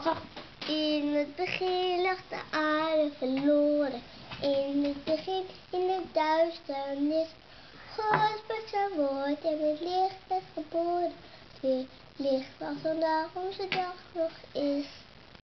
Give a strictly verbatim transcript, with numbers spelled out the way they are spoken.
toch? In het begin lag de aarde verloren. In het begin, in de duisternis. God sprak zijn woord en het licht werd geboren. Het licht was vandaag onze dag nog is.